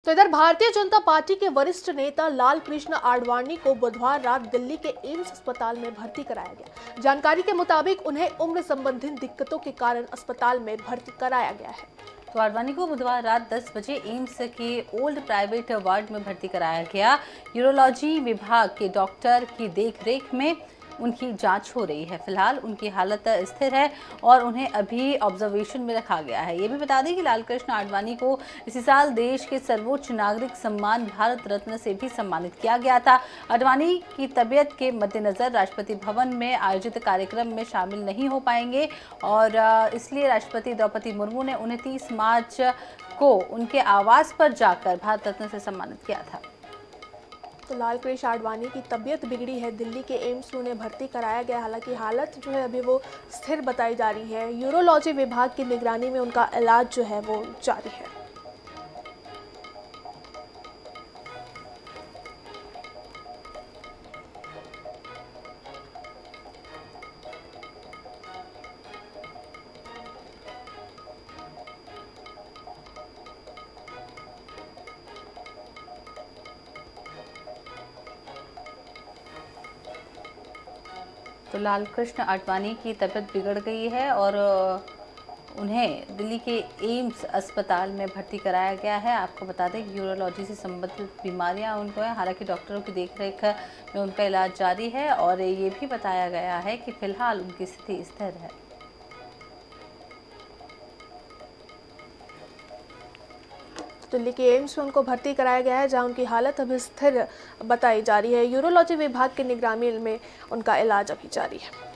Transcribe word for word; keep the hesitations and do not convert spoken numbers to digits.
तो इधर भारतीय जनता पार्टी के वरिष्ठ नेता लाल कृष्ण आडवाणी को बुधवार रात दिल्ली के एम्स अस्पताल में भर्ती कराया गया। जानकारी के मुताबिक उन्हें उम्र संबंधी दिक्कतों के कारण अस्पताल में भर्ती कराया गया है। तो आडवाणी को बुधवार रात दस बजे एम्स के ओल्ड प्राइवेट वार्ड में भर्ती कराया गया। यूरोलॉजी विभाग के डॉक्टर की देखरेख में उनकी जांच हो रही है। फिलहाल उनकी हालत स्थिर है और उन्हें अभी ऑब्जर्वेशन में रखा गया है। ये भी बता दें कि लाल कृष्ण आडवाणी को इसी साल देश के सर्वोच्च नागरिक सम्मान भारत रत्न से भी सम्मानित किया गया था। आडवाणी की तबीयत के मद्देनजर राष्ट्रपति भवन में आयोजित कार्यक्रम में शामिल नहीं हो पाएंगे और इसलिए राष्ट्रपति द्रौपदी मुर्मू ने उन्हें तीस मार्च को उनके आवास पर जाकर भारत रत्न से सम्मानित किया था। तो लाल कृष्ण आडवाणी की तबीयत बिगड़ी है, दिल्ली के एम्स में उन्हें भर्ती कराया गया। हालांकि हालत जो है अभी वो स्थिर बताई जा रही है। यूरोलॉजी विभाग की निगरानी में उनका इलाज जो है वो जारी है। तो लाल कृष्ण आडवाणी की तबीयत बिगड़ गई है और उन्हें दिल्ली के एम्स अस्पताल में भर्ती कराया गया है। आपको बता दें कि यूरोलॉजी से संबंधित बीमारियां उनको हैं। हालांकि डॉक्टरों की देखरेख में उनका इलाज जारी है और ये भी बताया गया है कि फिलहाल उनकी स्थिति स्थिर है। दिल्ली के एम्स में उनको भर्ती कराया गया है, जहां उनकी हालत अभी स्थिर बताई जा रही है। यूरोलॉजी विभाग की निगरानी में उनका इलाज अभी जारी है।